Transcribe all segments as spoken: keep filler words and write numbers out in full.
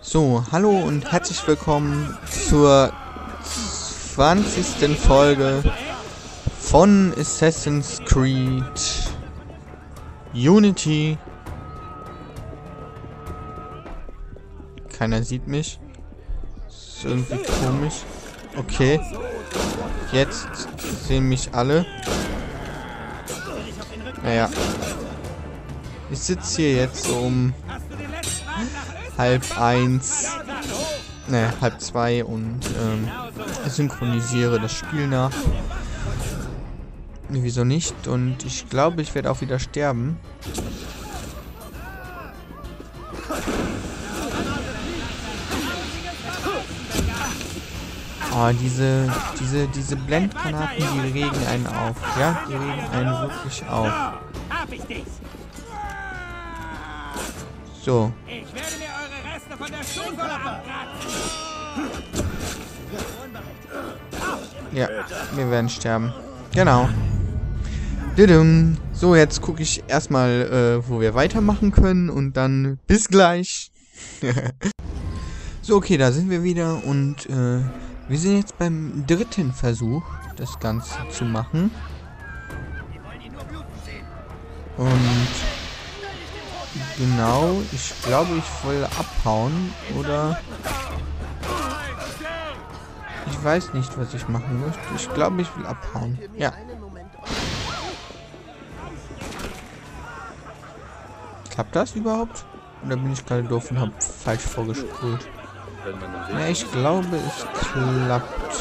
So, hallo und herzlich willkommen zur zwanzigsten Folge von Assassin's Creed Unity. Keiner sieht mich. Ist irgendwie komisch. Okay. Jetzt sehen mich alle. Naja. Ich sitze hier jetzt so um halb eins, ne, halb zwei und ähm, synchronisiere das Spiel nach. Wieso nicht? Und ich glaube, ich werde auch wieder sterben. Oh, diese, diese, diese Blendgranaten, die regen einen auf. Ja, die regen einen wirklich auf. So. Ich werde mir eure Reste von der Schulter abkratzen. Ja, wir werden sterben. Genau. Didum. So, jetzt gucke ich erstmal, äh, wo wir weitermachen können und dann bis gleich. So, okay, da sind wir wieder und äh, wir sind jetzt beim dritten Versuch, das Ganze zu machen. Und genau, ich glaube, ich will abhauen, oder? Ich weiß nicht, was ich machen möchte. Ich glaube, ich will abhauen. Ja. Klappt das überhaupt? Oder bin ich gerade doof und habe falsch vorgespult? Ja, ich glaube, es klappt.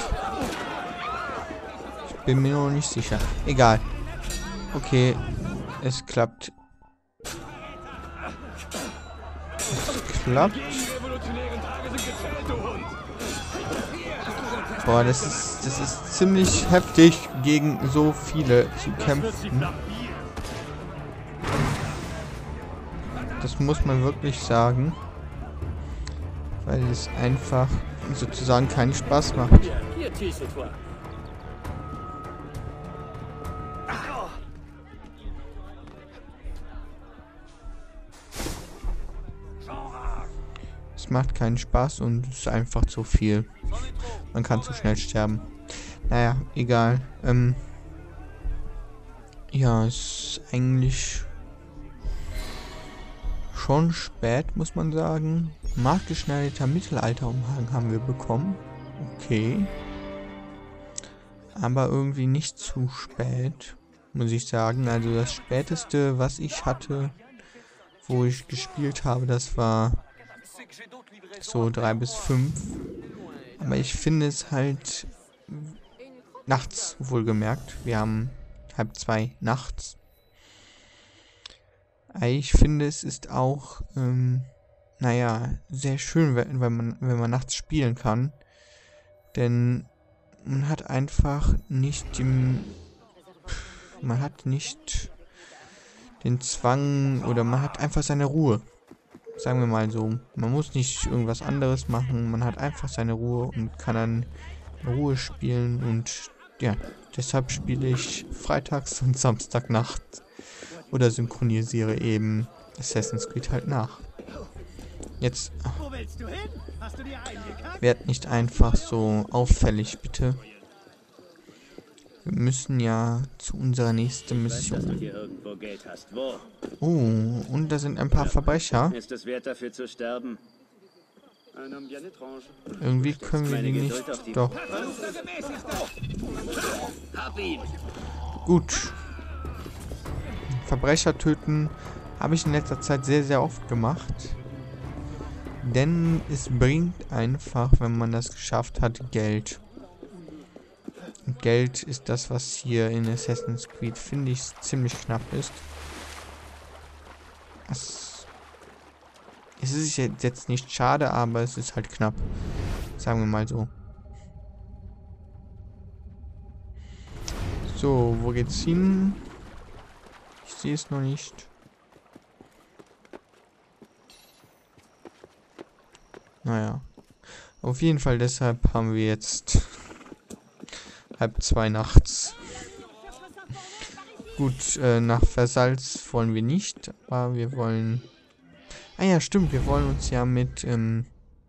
Ich bin mir noch nicht sicher. Egal. Okay, es klappt. Es klappt. Boah, das ist, das ist ziemlich heftig, gegen so viele zu kämpfen. Das muss man wirklich sagen. Weil es einfach sozusagen keinen Spaß macht. Es macht keinen Spaß und es ist einfach zu viel. Man kann zu schnell sterben. Naja, egal. Ähm ja, es ist eigentlich schon spät, muss man sagen. Maßgeschneiderter Mittelalterumhang haben wir bekommen. Okay. Aber irgendwie nicht zu spät, muss ich sagen. Also das Späteste, was ich hatte, wo ich gespielt habe, das war so drei bis fünf. Aber ich finde es halt nachts, wohlgemerkt. Wir haben halb zwei nachts. Ich finde, es ist auch, ähm, naja, sehr schön, wenn man, wenn man nachts spielen kann. Denn man hat einfach nicht den, man hat nicht den Zwang oder man hat einfach seine Ruhe. Sagen wir mal so. Man muss nicht irgendwas anderes machen. Man hat einfach seine Ruhe und kann dann in Ruhe spielen. Und ja, deshalb spiele ich freitags und Samstagnacht. Oder synchronisiere eben Assassin's Creed halt nach. Jetzt werd nicht einfach so auffällig, bitte. Wir müssen ja zu unserer nächsten Mission. Oh, und da sind ein paar Verbrecher. Irgendwie können wir die nicht. Doch. Gut. Verbrecher töten habe ich in letzter Zeit sehr, sehr oft gemacht. Denn es bringt einfach, wenn man das geschafft hat, Geld. Und Geld ist das, was hier in Assassin's Creed, finde ich, ziemlich knapp ist. Es, es ist jetzt nicht schade, aber es ist halt knapp. Sagen wir mal so. So, wo geht's hin? Ich sehe es noch nicht. Naja. Auf jeden Fall deshalb haben wir jetzt halb zwei nachts. Gut, äh, nach Versalz wollen wir nicht, aber wir wollen... Ah ja, stimmt, wir wollen uns ja mit ähm,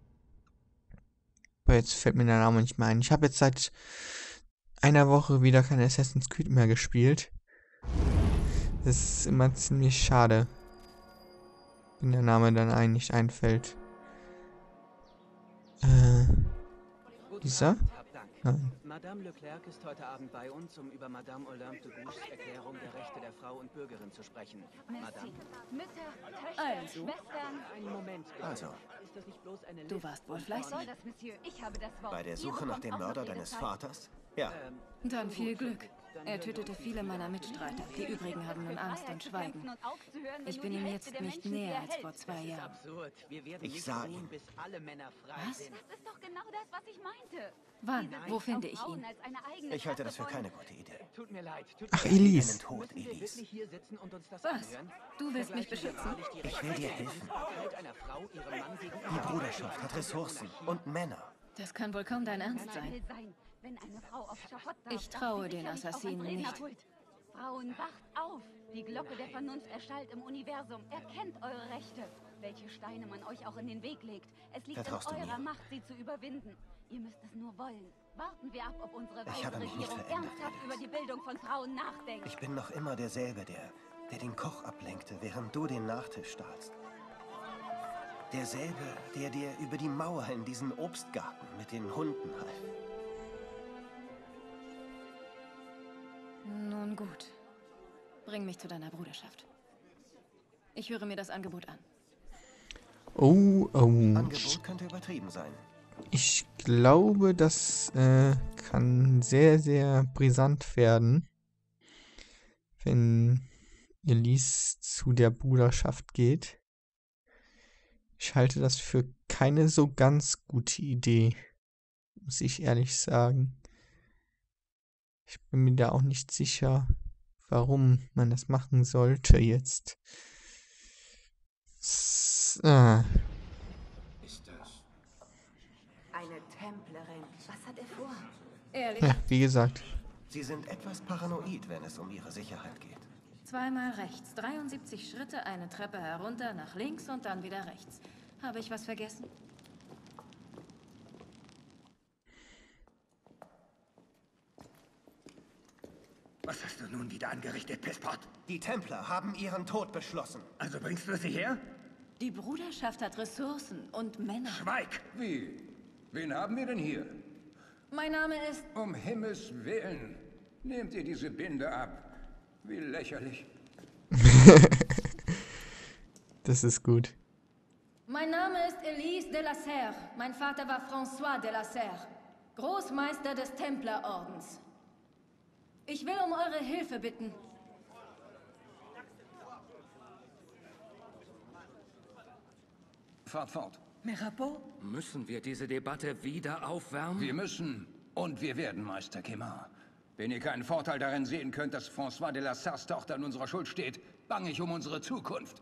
Aber jetzt fällt mir der Name nicht mehr ein. Ich habe jetzt seit einer Woche wieder kein Assassin's Creed mehr gespielt. Das ist immer ziemlich schade, wenn der Name dann einem nicht einfällt. Äh, dieser? Nein. Madame Leclerc ist heute Abend bei uns, um über Madame Olympe de Gouges Erklärung der Rechte der Frau und Bürgerin zu sprechen. Madame. Mütter, Töchter, Also. Schwestern. Einen Moment. bitte. Also, Ist das nicht bloß eine Du Liste warst wohl von fleißig. Soll das, Monsieur? Ich habe das Wort. bei der Ihr Suche nach bekommt dem auch noch Mörder Ihre deines Zeit. Vaters? Ja. Ähm, Dann viel Glück. Er tötete viele meiner Mitstreiter. Die übrigen haben nun Angst und schweigen. Ich bin ihm jetzt nicht näher als vor zwei Jahren. absurd. Wir werden Ich nicht sah ruhen, ihn. bis alle Männer frei Was? sind. Das ist doch genau das, was ich meinte. Wann? Diese Wo Sicht finde auf ich Frauen ihn? als eine eigene Ich halte das für Klasse keine von- gute Idee. Tut mir leid. Tut Ach, mir Elise. Einen Tod, Müssen wir Elise. wirklich hier sitzen und uns das Was? anhören? Du willst mich Vergleichen wir beschützen? wahrlich die Ich will dir helfen. Rechtmäßigkeit einer Frau ihrem Mann gegenüber. Die Bruderschaft hat Ressourcen und Männer. Das kann wohl kaum dein Ernst Kann sein. will sein, wenn eine Frau auf Schafott darf, Ich darf traue sie den sicherlich auch Assassinen ans nicht. Rednerpult. Frauen, wacht auf! Die Glocke der Vernunft erschallt im Universum. Erkennt eure Rechte. Welche Steine man euch auch in den Weg legt. Es liegt Vertraust du in eurer mir? Macht, sie zu überwinden. Ihr müsst es nur wollen. Warten wir ab, ob unsere Ich weise habe mich nicht Regierung verändert, ernsthaft Alice. über die Bildung von Frauen nachdenkt. Ich bin noch immer derselbe, der, der den Koch ablenkte, während du den Nachtisch stahlst. Derselbe, der dir über die Mauer in diesen Obstgarten mit den Hunden half. Nun gut. Bring mich zu deiner Bruderschaft. Ich höre mir das Angebot an. Oh, oh. Angebot könnte übertrieben sein. Ich glaube, das äh, kann sehr, sehr brisant werden, wenn Elise zu der Bruderschaft geht. Ich halte das für keine so ganz gute Idee, muss ich ehrlich sagen. Ich bin mir da auch nicht sicher, warum man das machen sollte jetzt. S ah. Ist das? Eine Templerin. Was hat er vor? Ehrlich? Ja, wie gesagt. Sie sind etwas paranoid, wenn es um ihre Sicherheit geht. Zweimal rechts, dreiundsiebzig Schritte, eine Treppe herunter, nach links und dann wieder rechts. Habe ich was vergessen? Was hast du nun wieder angerichtet, Pisspot? Die Templer haben ihren Tod beschlossen. Also bringst du sie her? Die Bruderschaft hat Ressourcen und Männer. Schweig! Wie? Wen haben wir denn hier? Mein Name ist... Um Himmels Willen. Nehmt ihr diese Binde ab. Wie lächerlich. Das ist gut. Mein Name ist Elise de la Serre. Mein Vater war François de la Serre, Großmeister des Templerordens. Ich will um eure Hilfe bitten. Fahrt fort. Mirabeau? Müssen wir diese Debatte wieder aufwärmen? Wir müssen und wir werden, Meister Kemar. Wenn ihr keinen Vorteil darin sehen könnt, dass François de la Serres Tochter in unserer Schuld steht, bange ich um unsere Zukunft.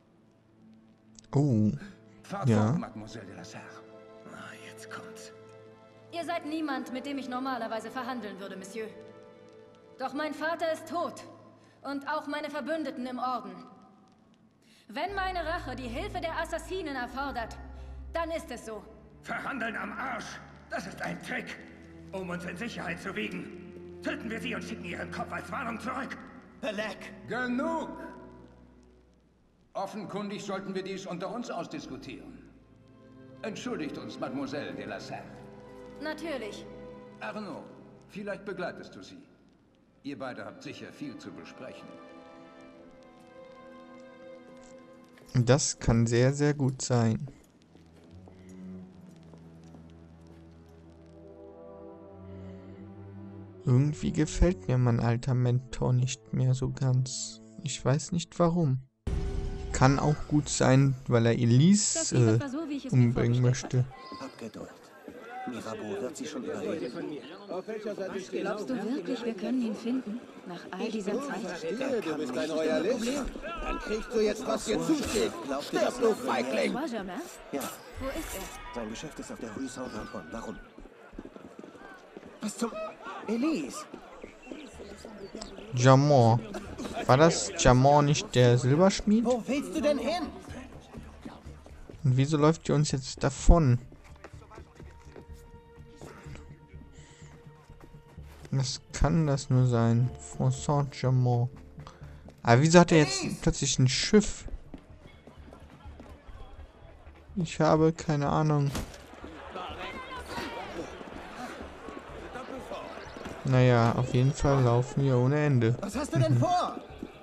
Oh, Fahrt Ja. fort, Mademoiselle de la Serre. Ah, jetzt kommt's. Ihr seid niemand, mit dem ich normalerweise verhandeln würde, Monsieur. Doch mein Vater ist tot. Und auch meine Verbündeten im Orden. Wenn meine Rache die Hilfe der Assassinen erfordert, dann ist es so. Verhandeln am Arsch! Das ist ein Trick, um uns in Sicherheit zu wiegen. Töten wir sie und schicken ihren Kopf als Warnung zurück. Belek! Genug! Offenkundig sollten wir dies unter uns ausdiskutieren. Entschuldigt uns, Mademoiselle de la Serre. Natürlich. Arnaud, vielleicht begleitest du sie. Ihr beide habt sicher viel zu besprechen. das kann sehr, sehr gut sein. Irgendwie gefällt mir mein alter Mentor nicht mehr so ganz. Ich weiß nicht warum. Kann auch gut sein, weil er Das Elise lief äh, etwa so, wie ich es mir umbringen vorgestellt möchte. Hab Geduld. Mirabeau wird sie schon überreden. Glaubst du wirklich, wir können ihn finden? Nach all dieser Zeit? Der kann bist nicht. ein Royalist? Dann kriegst du jetzt, was dir zusteht. Glaubt ihr, Stirb, du Feigling! François Germain? Ja, Wo ist er? sein Geschäft ist auf der Rue Saint-Antoine. Warum? Was zum... Elise! Jamon. War das Jamon nicht der Silberschmied? Wo willst du denn hin? Und wieso läuft ihr uns jetzt davon? Was kann das nur sein? François Jamon. Aber wieso hat er jetzt plötzlich ein Schiff? Ich habe keine Ahnung. Naja, auf jeden Fall laufen wir ohne Ende. Was hast du denn vor?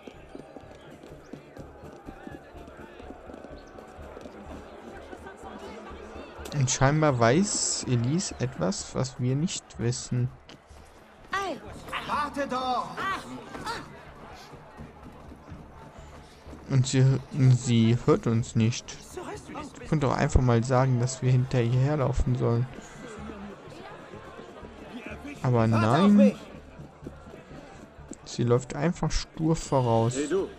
Und scheinbar weiß Elise etwas, was wir nicht wissen. Warte doch! Und sie, sie hört uns nicht. Ich könnte doch einfach mal sagen, dass wir hinter ihr herlaufen sollen. Aber nein. Sie läuft einfach stur voraus. Hey du.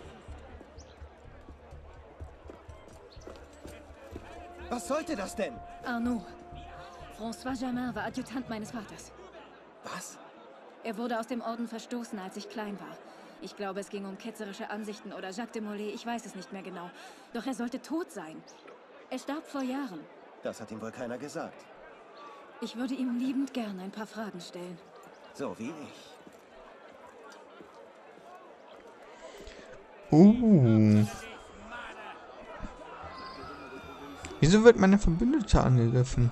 Was sollte das denn? Arnaud. François Germain war Adjutant meines Vaters. Was? Er wurde aus dem Orden verstoßen, als ich klein war. Ich glaube, es ging um ketzerische Ansichten oder Jacques de Molay, ich weiß es nicht mehr genau. Doch er sollte tot sein. Er starb vor Jahren. Das hat ihm wohl keiner gesagt. Ich würde ihm liebend gern ein paar Fragen stellen. So wie ich. Uh. Wieso wird meine Verbündete angegriffen?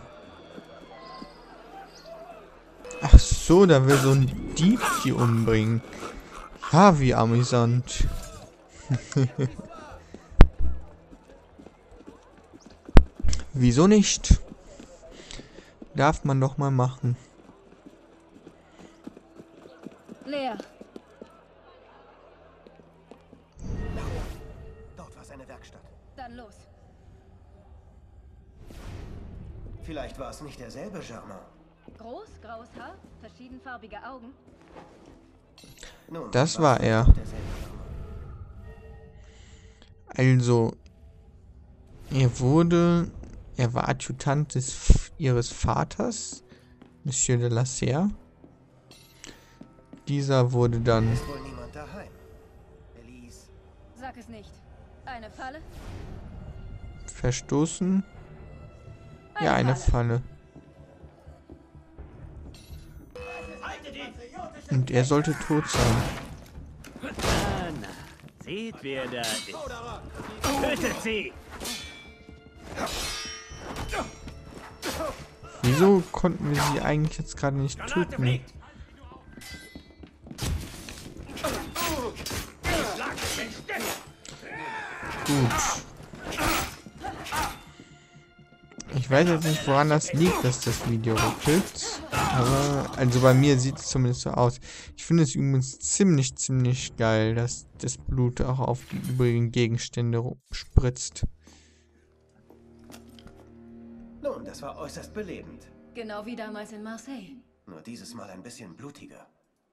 Ach so, da will so ein Dieb die umbringen. Ja, wie amüsant. Wieso nicht? Darf man doch mal machen. Leer. Dort war seine Werkstatt. Dann los. Vielleicht war es nicht derselbe Germain. Groß, graues Haar, verschiedenfarbige Augen. Nun, Das war war es er. doch derselbe Germain. Also, er wurde, er war Adjutant des, ihres Vaters, Monsieur de la Serre. Dieser wurde dann Ist wohl niemand daheim. Elise. Sag es nicht. Eine Falle? verstoßen. Ja, eine Falle. Und er sollte tot sein. Ah, na. Seht, wer da ist. Tötet sie! Wieso konnten wir sie eigentlich jetzt gerade nicht töten? Gut. Ich weiß jetzt nicht, woran das liegt, dass das Video ruckelt. Aber, also bei mir sieht es zumindest so aus. Ich finde es übrigens ziemlich, ziemlich geil, dass das Blut auch auf die übrigen Gegenstände spritzt. Nun, das war äußerst belebend. Genau wie damals in Marseille. Nur dieses Mal ein bisschen blutiger.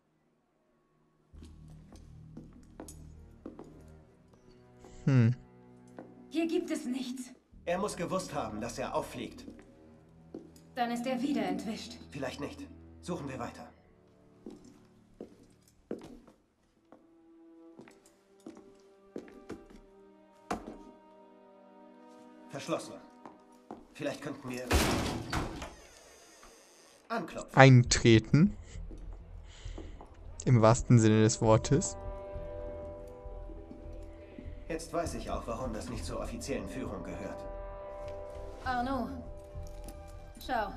Hm. Hier gibt es nichts. Er muss gewusst haben, dass er auffliegt. Dann ist er wieder entwischt. Vielleicht nicht. Suchen wir weiter. Verschlossen. Vielleicht könnten wir anklopfen. Eintreten. Im wahrsten Sinne des Wortes. Jetzt weiß ich auch, warum das nicht zur offiziellen Führung gehört. Arnaud. Schau.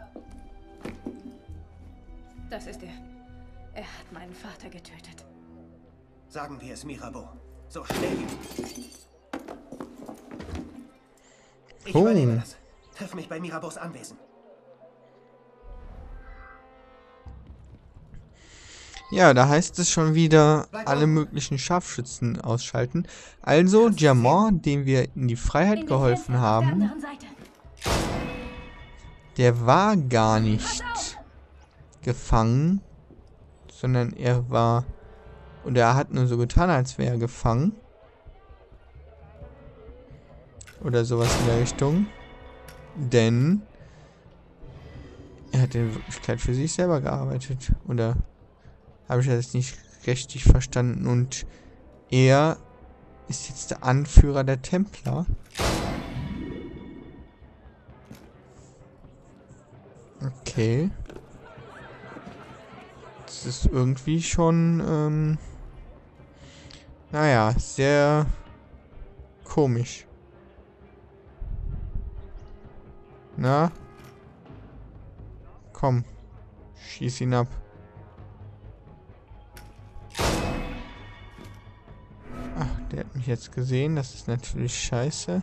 Das ist er. Er hat meinen Vater getötet. Sagen wir es Mirabeau. So schnell wie... Ich Oh. übernehme das. Triff mich bei Mirabeaus Anwesen. Ja, da heißt es schon wieder, alle möglichen Scharfschützen ausschalten. Also, Diamant, dem wir in die Freiheit geholfen haben, der war gar nicht gefangen, sondern er war, oder er hat nur so getan, als wäre er gefangen. Oder sowas in der Richtung. Denn er hat in Wirklichkeit für sich selber gearbeitet. Oder habe ich das nicht richtig verstanden? Und er ist jetzt der Anführer der Templer. Okay. das ist irgendwie schon, ähm, naja, sehr komisch. Na? Komm. Schieß ihn ab. Ach, der hat mich jetzt gesehen. Das ist natürlich scheiße.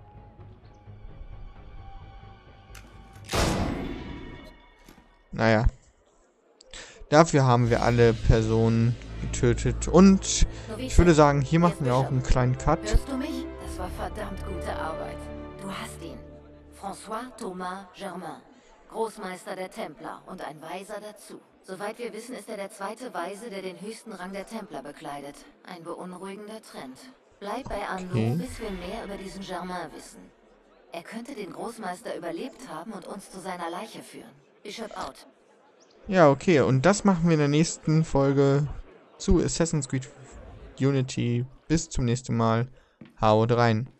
Naja. Dafür haben wir alle Personen getötet. Und ich würde sagen, hier machen wir auch einen kleinen Cut. Hörst du mich? Das war verdammt gute Arbeit. Du hast ihn. François Thomas Germain. Großmeister der Templer und ein Weiser dazu. Soweit wir wissen, ist er der zweite Weise, der den höchsten Rang der Templer bekleidet. Ein beunruhigender Trend. Bleib bei Arnaud, okay, bis wir mehr über diesen Germain wissen. Er könnte den Großmeister überlebt haben und uns zu seiner Leiche führen. Bishop out. Ja, okay. Und das machen wir in der nächsten Folge zu Assassin's Creed Unity. Bis zum nächsten Mal. Haut rein.